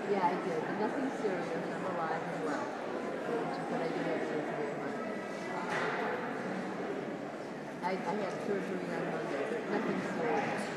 Yeah, I did. But nothing serious. I'm alive and well. But I did have surgery on Monday. I had surgery on Monday, but nothing serious.